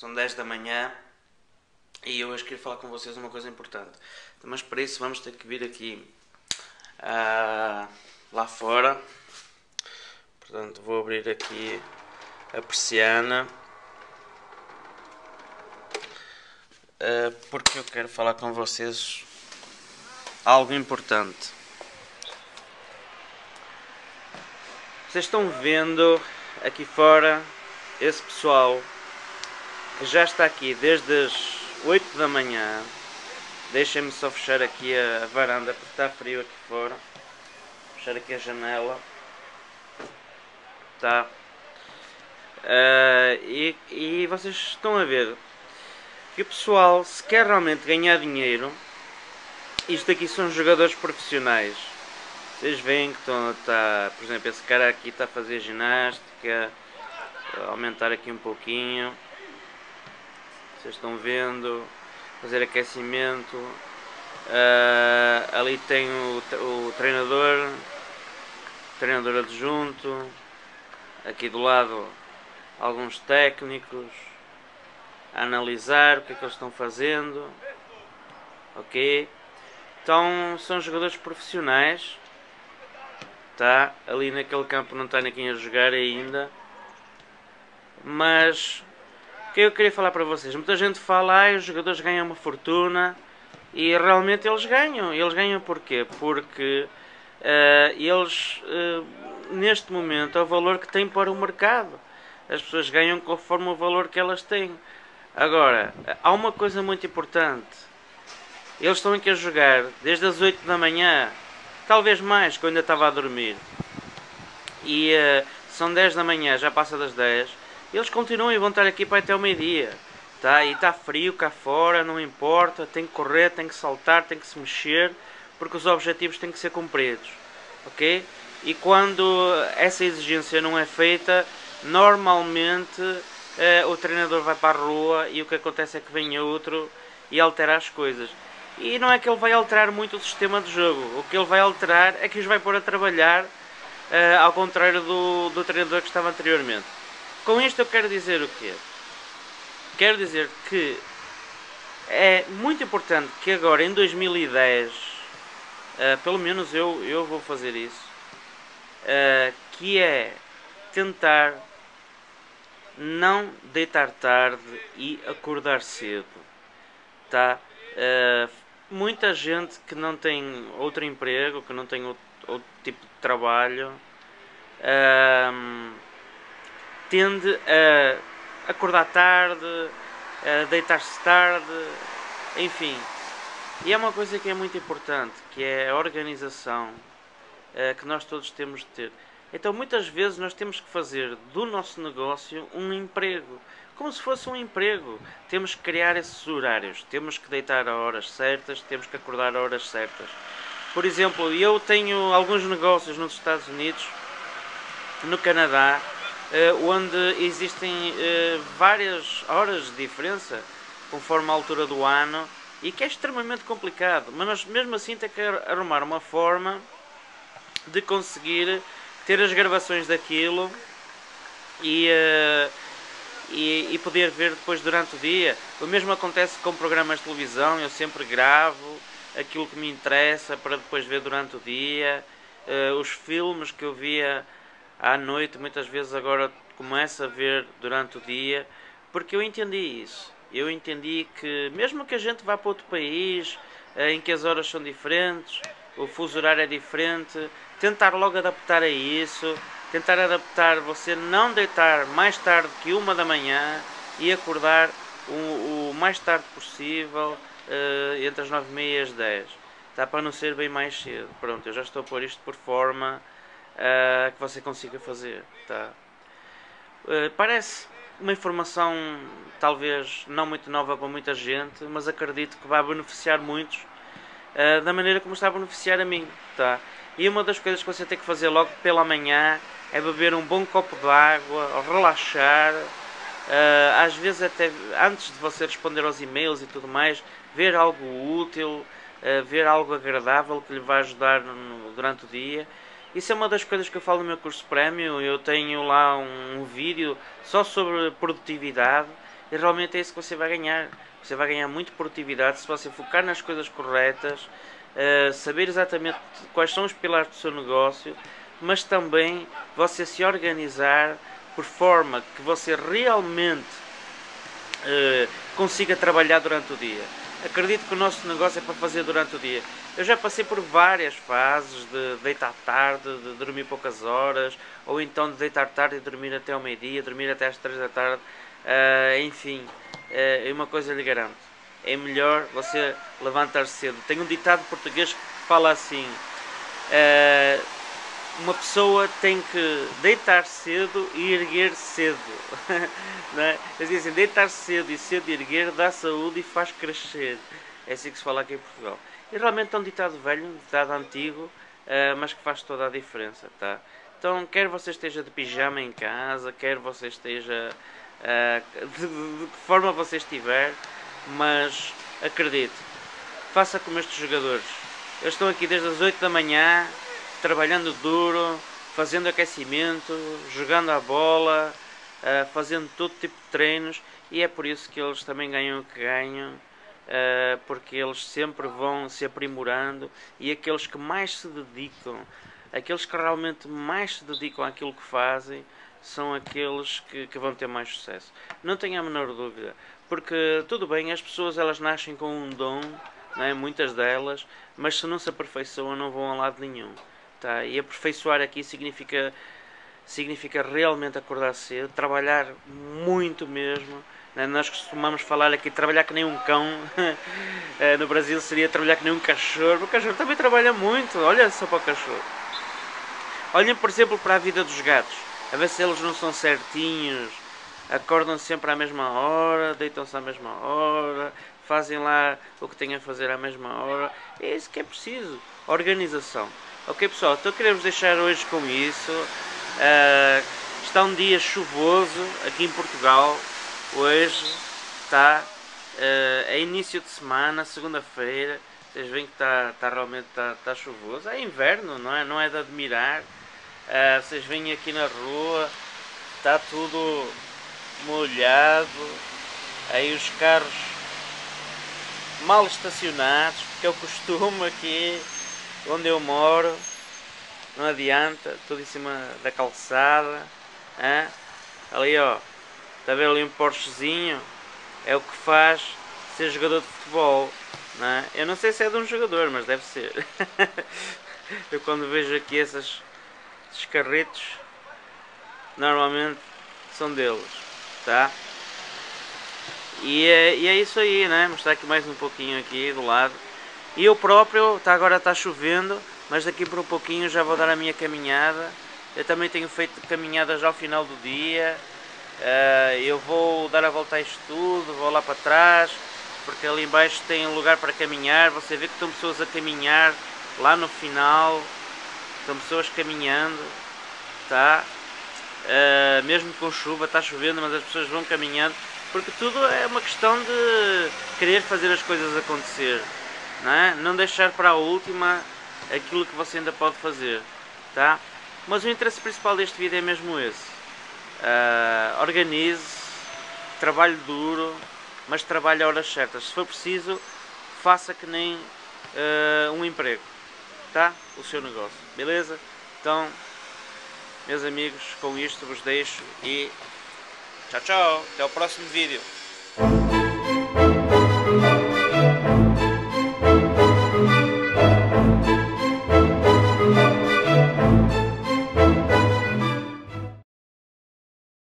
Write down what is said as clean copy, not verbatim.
São 10 da manhã e eu hoje queria falar com vocês uma coisa importante. Mas para isso vamos ter que vir aqui lá fora. Portanto, vou abrir aqui a persiana porque eu quero falar com vocês algo importante. Vocês estão vendo aqui fora esse pessoal que já está aqui desde as 8 da manhã. Deixem-me só fechar aqui a varanda porque está frio aqui fora. Fechar aqui a janela. Tá. E vocês estão a ver que o pessoal, se quer realmente ganhar dinheiro, isto aqui são jogadores profissionais. Vocês veem que por exemplo, esse cara aqui está a fazer ginástica, vou aumentar aqui um pouquinho. Vocês estão vendo, fazer aquecimento. Ali tem o treinador adjunto. Aqui do lado alguns técnicos a analisar o que é que eles estão fazendo. Ok? Então são jogadores profissionais. Tá? Ali naquele campo não está ninguém a jogar ainda. Mas o que eu queria falar para vocês? Muita gente fala que os jogadores ganham uma fortuna. E realmente eles ganham. Eles ganham porquê? Porque eles neste momento é o valor que têm para o mercado. As pessoas ganham conforme o valor que elas têm. Agora, há uma coisa muito importante. Eles estão aqui a jogar desde as 8 da manhã, talvez mais, que eu ainda estava a dormir. E são 10 da manhã, já passa das 10. Eles continuam e vão estar aqui para até o meio-dia. Tá? E está frio cá fora, não importa. Tem que correr, tem que saltar, tem que se mexer, porque os objetivos têm que ser cumpridos. Ok? E quando essa exigência não é feita, normalmente o treinador vai para a rua e o que acontece é que vem outro e altera as coisas. E não é que ele vai alterar muito o sistema de jogo. O que ele vai alterar é que os vai pôr a trabalhar, ao contrário do treinador que estava anteriormente. Com isto eu quero dizer o quê? Quero dizer que é muito importante que agora em 2010, pelo menos eu vou fazer isso, que é tentar não deitar tarde e acordar cedo. Tá? Muita gente que não tem outro emprego, que não tem outro tipo de trabalho, tende a acordar tarde, a deitar-se tarde, enfim. E é uma coisa que é muito importante, que é a organização que nós todos temos de ter. Então muitas vezes nós temos que fazer do nosso negócio um emprego, como se fosse um emprego. Temos que criar esses horários, temos que deitar a horas certas, temos que acordar a horas certas. Por exemplo, eu tenho alguns negócios nos Estados Unidos, no Canadá, onde existem várias horas de diferença, conforme a altura do ano, e que é extremamente complicado. Mas nós mesmo assim temos que arrumar uma forma de conseguir ter as gravações daquilo e poder ver depois durante o dia. O mesmo acontece com programas de televisão. Eu sempre gravo aquilo que me interessa para depois ver durante o dia. Os filmes que eu via à noite, muitas vezes agora começo a ver durante o dia, porque eu entendi isso. Eu entendi que mesmo que a gente vá para outro país, em que as horas são diferentes, o fuso horário é diferente, tentar logo adaptar a isso, tentar adaptar, você não deitar mais tarde que 1 da manhã e acordar o mais tarde possível, entre as 9h30 e as 10. Tá? Para não ser bem mais cedo. Pronto, eu já estou a pôr isto por forma que você consiga fazer. Tá? Parece uma informação talvez não muito nova para muita gente, mas acredito que vai beneficiar muitos da maneira como está a beneficiar a mim. Tá? E uma das coisas que você tem que fazer logo pela manhã é beber um bom copo de água, relaxar, às vezes até antes de você responder aos e-mails e tudo mais, ver algo útil, ver algo agradável que lhe vai ajudar durante o dia. Isso é uma das coisas que eu falo no meu curso prémio. Eu tenho lá um vídeo só sobre produtividade. e realmente é isso que você vai ganhar. Você vai ganhar muito produtividade se você focar nas coisas corretas, saber exatamente quais são os pilares do seu negócio, mas também você se organizar por forma que você realmente consiga trabalhar durante o dia. Acredito que o nosso negócio é para fazer durante o dia. Eu já passei por várias fases de deitar tarde, de dormir poucas horas, ou então de deitar tarde e dormir até ao meio-dia, dormir até às 3 da tarde. Enfim, uma coisa lhe garanto: é melhor você levantar cedo. Tem um ditado português que fala assim: uma pessoa tem que deitar cedo e erguer cedo. Não é? Eles dizem: deitar cedo e cedo erguer dá saúde e faz crescer. É assim que se fala aqui em Portugal. E realmente é um ditado velho, um ditado antigo, mas que faz toda a diferença, tá? Então, quer você esteja de pijama em casa, quer você esteja de que forma você estiver, mas acredite, faça como estes jogadores. Eles estão aqui desde as 8 da manhã, trabalhando duro, fazendo aquecimento, jogando a bola, fazendo todo tipo de treinos, e é por isso que eles também ganham o que ganham, porque eles sempre vão se aprimorando, e aqueles que mais se dedicam, aqueles que realmente mais se dedicam àquilo que fazem, são aqueles que vão ter mais sucesso. Não tenho a menor dúvida, porque tudo bem, as pessoas elas nascem com um dom, não é? Muitas delas, mas se não se aperfeiçoam não vão a lado nenhum. Tá? E aperfeiçoar aqui significa realmente acordar cedo, trabalhar muito mesmo. Né? Nós costumamos falar aqui, trabalhar que nem um cão. No Brasil seria trabalhar que nem um cachorro. O cachorro também trabalha muito, olha só para o cachorro. Olhem, por exemplo, para a vida dos gatos, a ver se eles não são certinhos, acordam sempre à mesma hora, deitam-se à mesma hora, fazem lá o que têm a fazer à mesma hora. É isso que é preciso, organização. Ok, pessoal, então queremos deixar hoje com isso. Está um dia chuvoso aqui em Portugal hoje, tá? É início de semana, segunda-feira. Vocês veem que está realmente está chuvoso. É inverno, não é? Não é de admirar. Vocês veem aqui na rua, está tudo molhado. Aí os carros mal estacionados, porque é o costume aqui onde eu moro. Não adianta, tudo em cima da calçada. Ali ó, está a ver ali um Porschezinho? É o que faz ser jogador de futebol, não é? Eu não sei se é de um jogador, mas deve ser. Eu quando vejo aqui esses carretos, normalmente são deles, tá? E é isso aí, né? Mostrar aqui mais um pouquinho aqui do lado. E eu próprio, agora está chovendo, mas daqui por um pouquinho já vou dar a minha caminhada. Eu também tenho feito caminhadas ao final do dia. Eu vou dar a volta a isto tudo, vou lá para trás, porque ali embaixo tem um lugar para caminhar. Você vê que estão pessoas a caminhar lá no final, estão pessoas caminhando, tá? Mesmo com chuva, está chovendo, mas as pessoas vão caminhando, porque tudo é uma questão de querer fazer as coisas acontecer, não é? Não deixar para a última aquilo que você ainda pode fazer, tá? Mas o interesse principal deste vídeo é mesmo esse. Organize, trabalhe duro, mas trabalhe a horas certas. Se for preciso, faça que nem um emprego, tá? O seu negócio, beleza? Então, meus amigos, com isto vos deixo e tchau, tchau, até o próximo vídeo.